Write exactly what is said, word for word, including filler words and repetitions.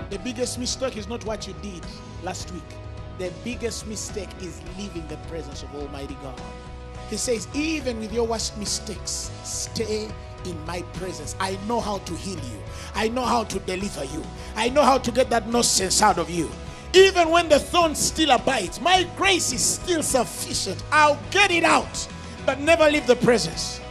The biggest mistake is not what you did last week. The biggest mistake is leaving the presence of Almighty God. He says, even with your worst mistakes, stay in my presence. I know how to heal you. I know how to deliver you. I know how to get that nonsense out of you. Even when the thorn still abides, my grace is still sufficient. I'll get it out, but never leave the presence.